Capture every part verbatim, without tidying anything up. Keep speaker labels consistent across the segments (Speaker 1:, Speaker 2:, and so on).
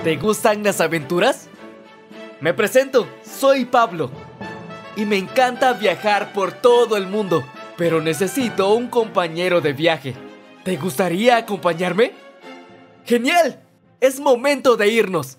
Speaker 1: ¿Te gustan las aventuras? Me presento, soy Pablo y me encanta viajar por todo el mundo, pero necesito un compañero de viaje. ¿Te gustaría acompañarme? ¡Genial! Es momento de irnos.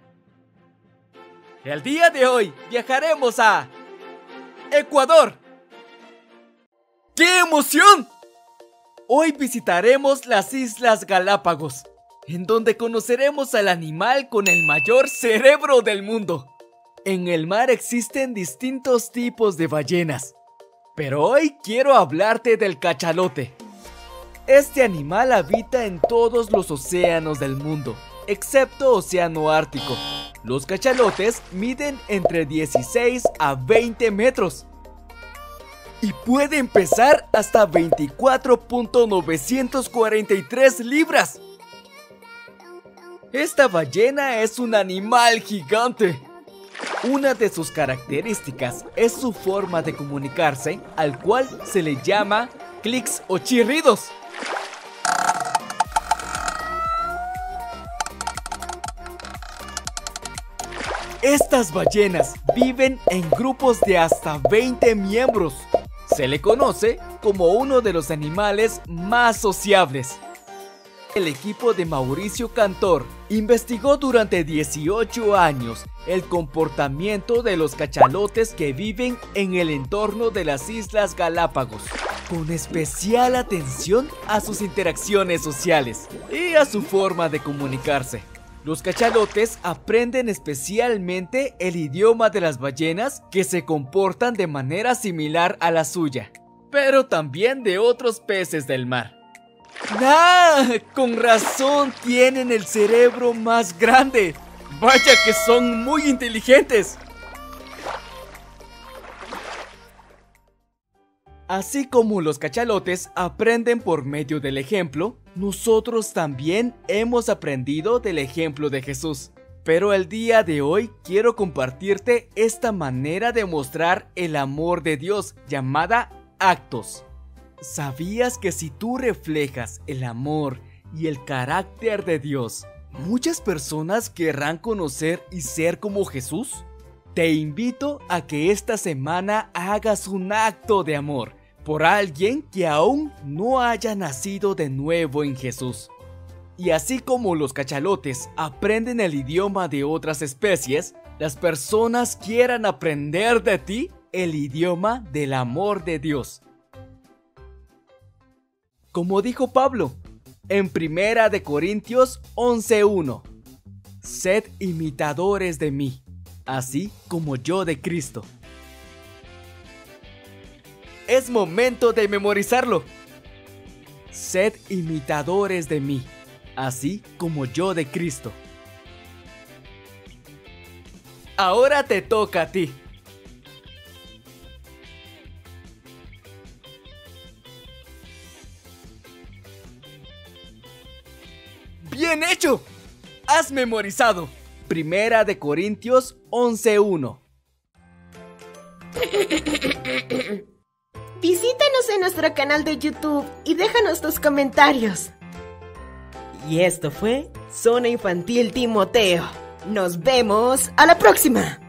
Speaker 1: El día de hoy viajaremos a Ecuador. ¡Qué emoción! Hoy visitaremos las Islas Galápagos, en donde conoceremos al animal con el mayor cerebro del mundo. En el mar existen distintos tipos de ballenas, pero hoy quiero hablarte del cachalote. Este animal habita en todos los océanos del mundo, excepto Océano Ártico. Los cachalotes miden entre dieciséis a veinte metros y pueden pesar hasta veinticuatro punto novecientos cuarenta y tres libras. Esta ballena es un animal gigante. Una de sus características es su forma de comunicarse, al cual se le llama clics o chirridos. Estas ballenas viven en grupos de hasta veinte miembros. Se le conoce como uno de los animales más sociables. El equipo de Mauricio Cantor investigó durante dieciocho años el comportamiento de los cachalotes que viven en el entorno de las Islas Galápagos, con especial atención a sus interacciones sociales y a su forma de comunicarse. Los cachalotes aprenden especialmente el idioma de las ballenas, que se comportan de manera similar a la suya, pero también de otros peces del mar. ¡Ah! Con razón tienen el cerebro más grande. ¡Vaya que son muy inteligentes! Así como los cachalotes aprenden por medio del ejemplo, nosotros también hemos aprendido del ejemplo de Jesús. Pero el día de hoy quiero compartirte esta manera de mostrar el amor de Dios, llamada actos. ¿Sabías que si tú reflejas el amor y el carácter de Dios, muchas personas querrán conocer y ser como Jesús? Te invito a que esta semana hagas un acto de amor por alguien que aún no haya nacido de nuevo en Jesús. Y así como los cachalotes aprenden el idioma de otras especies, las personas quieran aprender de ti el idioma del amor de Dios. Como dijo Pablo en Primera de Corintios once uno, sed imitadores de mí, así como yo de Cristo. Es momento de memorizarlo. Sed imitadores de mí, así como yo de Cristo. Ahora te toca a ti. ¡Bien hecho! Has memorizado Primera de Corintios once uno.
Speaker 2: Visítanos en nuestro canal de YouTube y déjanos tus comentarios. Y esto fue Zona Infantil Timoteo. Nos vemos a la próxima.